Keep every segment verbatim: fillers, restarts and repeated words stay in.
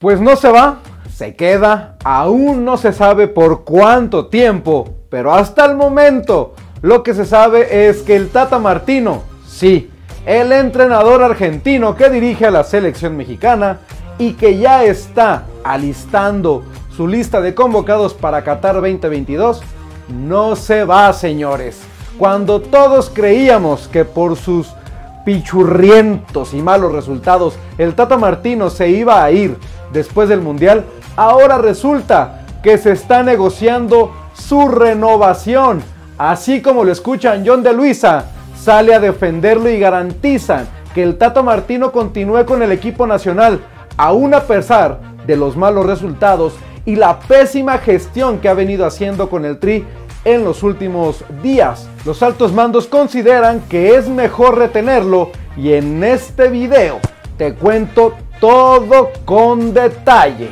Pues no se va, se queda, aún no se sabe por cuánto tiempo, pero hasta el momento lo que se sabe es que el Tata Martino, sí, el entrenador argentino que dirige a la selección mexicana y que ya está alistando su lista de convocados para Qatar veinte veintidós, no se va, señores. Cuando todos creíamos que por sus pichurrientos y malos resultados el Tata Martino se iba a ir después del Mundial, ahora resulta que se está negociando su renovación. Así como lo escuchan, John de Luisa sale a defenderlo y garantizan que el Tata Martino continúe con el equipo nacional, aún a pesar de los malos resultados y la pésima gestión que ha venido haciendo con el Tri en los últimos días. Los altos mandos consideran que es mejor retenerlo y en este video te cuento todo con detalle.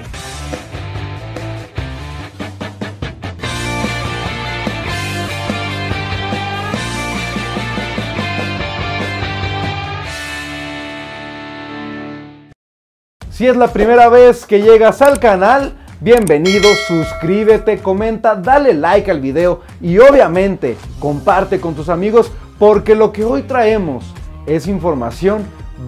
Si es la primera vez que llegas al canal, bienvenido, suscríbete, comenta, dale like al video y obviamente comparte con tus amigos porque lo que hoy traemos es información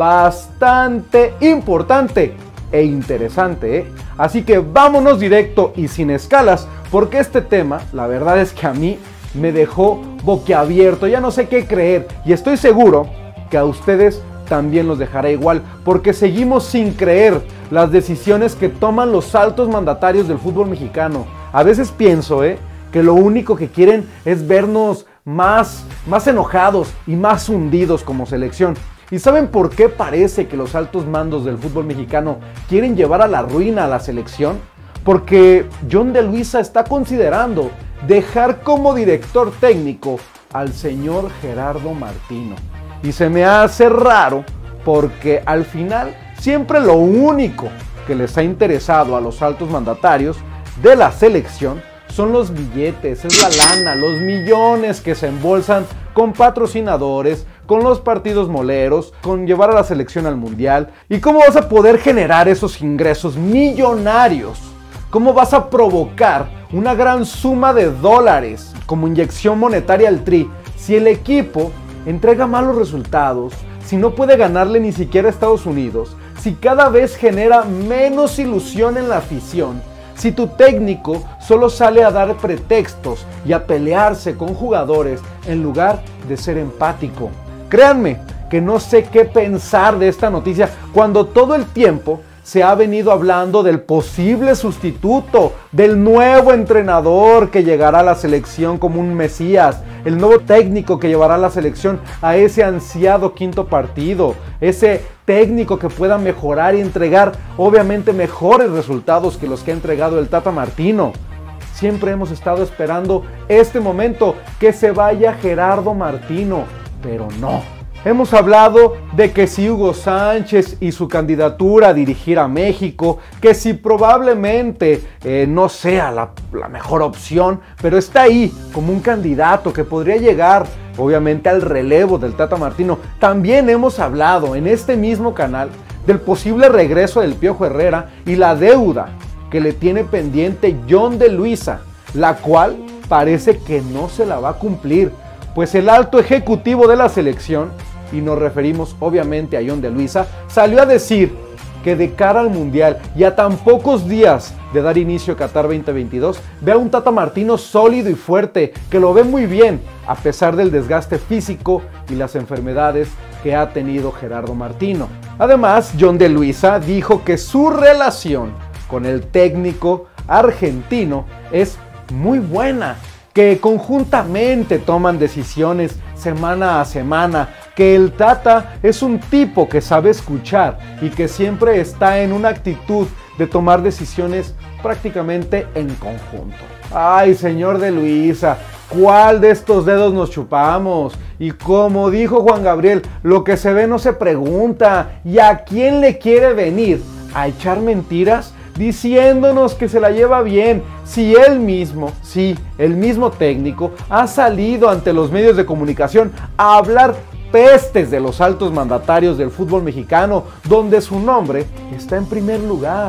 bastante importante e interesante, ¿eh? Así que vámonos directo y sin escalas porque este tema, la verdad es que a mí me dejó boquiabierto, ya no sé qué creer y estoy seguro que a ustedes también los dejará igual, porque seguimos sin creer las decisiones que toman los altos mandatarios del fútbol mexicano. A veces pienso eh, que lo único que quieren es vernos más, más enojados y más hundidos como selección. ¿Y saben por qué parece que los altos mandos del fútbol mexicano quieren llevar a la ruina a la selección? Porque John de Luisa está considerando dejar como director técnico al señor Gerardo Martino. Y se me hace raro porque al final siempre lo único que les ha interesado a los altos mandatarios de la selección son los billetes, es la lana, los millones que se embolsan con patrocinadores, con los partidos moleros, con llevar a la selección al mundial. ¿Y cómo vas a poder generar esos ingresos millonarios? ¿Cómo vas a provocar una gran suma de dólares como inyección monetaria al Tri si el equipo entrega malos resultados, si no puede ganarle ni siquiera a Estados Unidos, si cada vez genera menos ilusión en la afición, si tu técnico solo sale a dar pretextos y a pelearse con jugadores en lugar de ser empático? Créanme que no sé qué pensar de esta noticia cuando todo el tiempo se ha venido hablando del posible sustituto, del nuevo entrenador que llegará a la selección como un mesías, el nuevo técnico que llevará a la selección a ese ansiado quinto partido, ese técnico que pueda mejorar y entregar obviamente mejores resultados que los que ha entregado el Tata Martino. Siempre hemos estado esperando este momento, que se vaya Gerardo Martino, pero no. Hemos hablado de que si Hugo Sánchez y su candidatura a dirigir a México, que si probablemente eh, no sea la, la mejor opción, pero está ahí como un candidato que podría llegar obviamente al relevo del Tata Martino. También hemos hablado en este mismo canal del posible regreso del Piojo Herrera y la deuda que le tiene pendiente John de Luisa, la cual parece que no se la va a cumplir, pues el alto ejecutivo de la selección, y nos referimos obviamente a John de Luisa, salió a decir que de cara al Mundial y a tan pocos días de dar inicio a Qatar veinte veintidós, ve a un Tata Martino sólido y fuerte, que lo ve muy bien a pesar del desgaste físico y las enfermedades que ha tenido Gerardo Martino. Además, John de Luisa dijo que su relación con el técnico argentino es muy buena, que conjuntamente toman decisiones semana a semana, que el Tata es un tipo que sabe escuchar y que siempre está en una actitud de tomar decisiones prácticamente en conjunto. Ay, señor de Luisa, ¿cuál de estos dedos nos chupamos? Y como dijo Juan Gabriel, lo que se ve no se pregunta. ¿Y a quién le quiere venir a echar mentiras diciéndonos que se la lleva bien, si él mismo, sí, el mismo técnico, ha salido ante los medios de comunicación a hablar pestes de los altos mandatarios del fútbol mexicano, donde su nombre está en primer lugar?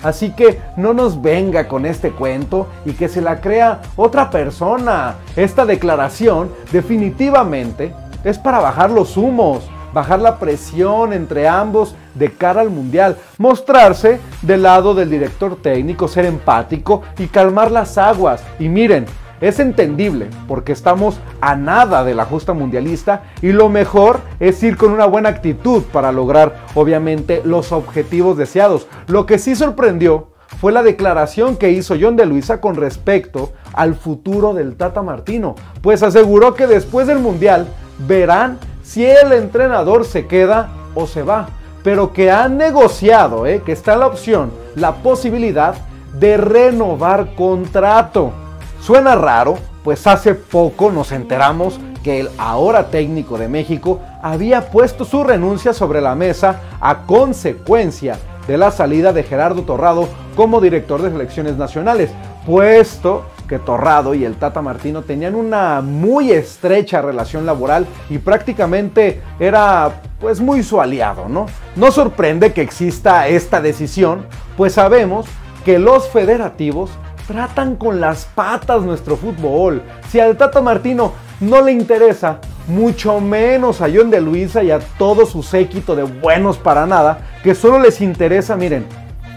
Así que no nos venga con este cuento y que se la crea otra persona. Esta declaración definitivamente es para bajar los humos, bajar la presión entre ambos de cara al Mundial, mostrarse del lado del director técnico, ser empático y calmar las aguas. Y miren, es entendible porque estamos a nada de la justa mundialista y lo mejor es ir con una buena actitud para lograr obviamente los objetivos deseados. Lo que sí sorprendió fue la declaración que hizo John de Luisa con respecto al futuro del Tata Martino, pues aseguró que después del Mundial verán si el entrenador se queda o se va, pero que han negociado, ¿eh? que está la opción, la posibilidad de renovar contrato. Suena raro, pues hace poco nos enteramos que el ahora técnico de México había puesto su renuncia sobre la mesa a consecuencia de la salida de Gerardo Torrado como director de selecciones nacionales, puesto que Torrado y el Tata Martino tenían una muy estrecha relación laboral y prácticamente era pues muy su aliado, ¿no? No sorprende que exista esta decisión, pues sabemos que los federativos tratan con las patas nuestro fútbol. Si al Tata Martino no le interesa, mucho menos a John de Luisa y a todo su séquito de buenos para nada, que solo les interesa, miren,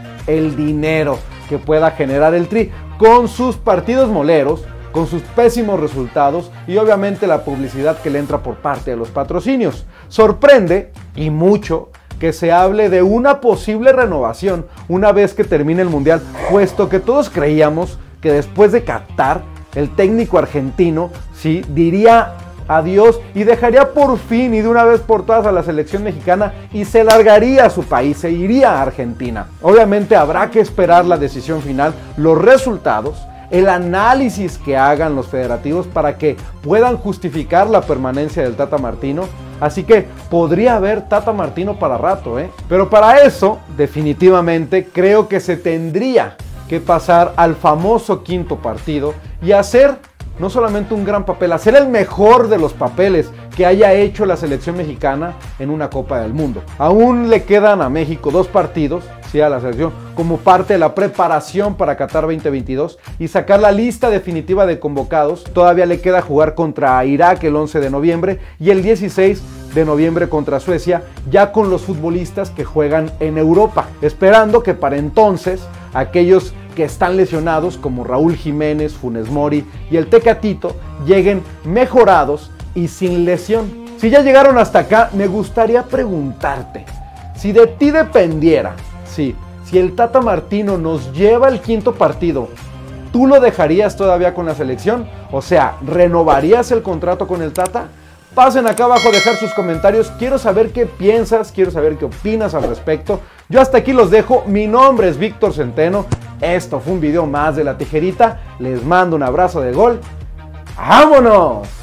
el dinero que pueda generar el Tri con sus partidos moleros, con sus pésimos resultados y obviamente la publicidad que le entra por parte de los patrocinios. Sorprende, y mucho, que se hable de una posible renovación una vez que termine el Mundial, puesto que todos creíamos que después de Qatar, el técnico argentino, sí, diría adiós y dejaría por fin y de una vez por todas a la selección mexicana y se largaría a su país, se iría a Argentina. Obviamente habrá que esperar la decisión final, los resultados, el análisis que hagan los federativos para que puedan justificar la permanencia del Tata Martino. Así que podría haber Tata Martino para rato, ¿eh? Pero para eso, definitivamente, creo que se tendría que pasar al famoso quinto partido y hacer no solamente un gran papel, hacer el mejor de los papeles que haya hecho la selección mexicana en una Copa del Mundo. Aún le quedan a México dos partidos, sí, a la selección, como parte de la preparación para Qatar veinte veintidós y sacar la lista definitiva de convocados. Todavía le queda jugar contra Irak el once de noviembre y el dieciséis de noviembre contra Suecia, ya con los futbolistas que juegan en Europa, esperando que para entonces aquellos que están lesionados como Raúl Jiménez, Funes Mori y el Tecatito lleguen mejorados y sin lesión. Si ya llegaron hasta acá, me gustaría preguntarte, si de ti dependiera, sí, si el Tata Martino nos lleva el quinto partido, ¿tú lo dejarías todavía con la selección? O sea, ¿renovarías el contrato con el Tata? Pasen acá abajo a dejar sus comentarios, quiero saber qué piensas, quiero saber qué opinas al respecto. Yo hasta aquí los dejo, mi nombre es Víctor Centeno, esto fue un video más de La Tijerita, les mando un abrazo de gol, ¡vámonos!